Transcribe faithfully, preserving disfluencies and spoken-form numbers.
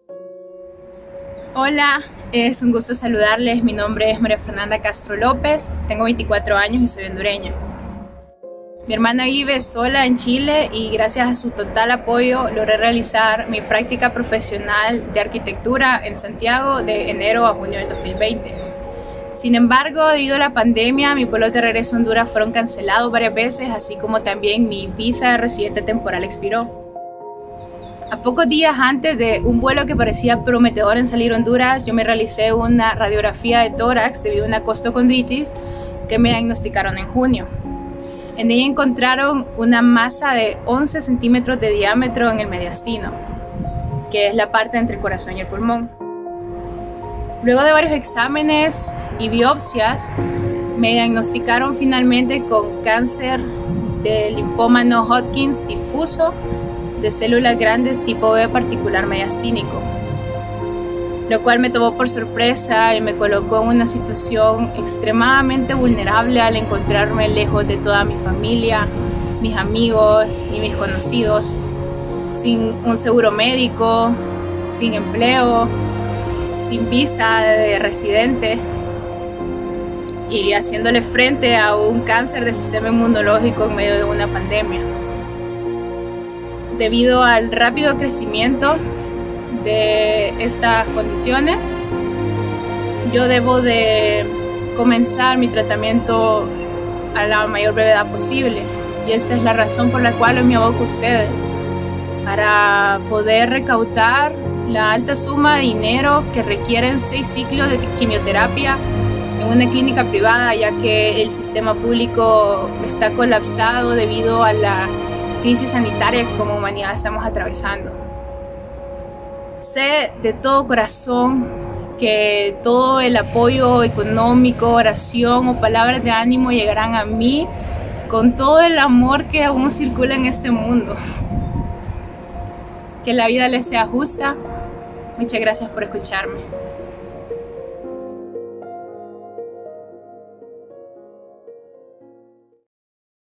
Hola, es un gusto saludarles. Mi nombre es María Fernanda Castro López, tengo veinticuatro años y soy hondureña. Mi hermana vive sola en Chile y gracias a su total apoyo logré realizar mi práctica profesional de arquitectura en Santiago de enero a junio del dos mil veinte. Sin embargo, debido a la pandemia, mi vuelo de regreso a Honduras fueron cancelados varias veces, así como también mi visa de residente temporal expiró. A pocos días antes de un vuelo que parecía prometedor en salir a Honduras, yo me realicé una radiografía de tórax debido a una costocondritis que me diagnosticaron en junio. En ella encontraron una masa de once centímetros de diámetro en el mediastino, que es la parte entre el corazón y el pulmón. Luego de varios exámenes y biopsias, me diagnosticaron finalmente con cáncer de linfoma no Hodgkin difuso de células grandes tipo B particular mediastínico, lo cual me tomó por sorpresa y me colocó en una situación extremadamente vulnerable al encontrarme lejos de toda mi familia, mis amigos y mis conocidos, sin un seguro médico, sin empleo, sin visa de residente y haciéndole frente a un cáncer del sistema inmunológico en medio de una pandemia. Debido al rápido crecimiento de estas condiciones, yo debo de comenzar mi tratamiento a la mayor brevedad posible, y esta es la razón por la cual hoy me aboco a ustedes para poder recaudar la alta suma de dinero que requieren seis ciclos de quimioterapia en una clínica privada, ya que el sistema público está colapsado debido a la crisis sanitaria que como humanidad estamos atravesando. Sé de todo corazón que todo el apoyo económico, oración o palabras de ánimo llegarán a mí con todo el amor que aún circula en este mundo. Que la vida les sea justa. Muchas gracias por escucharme.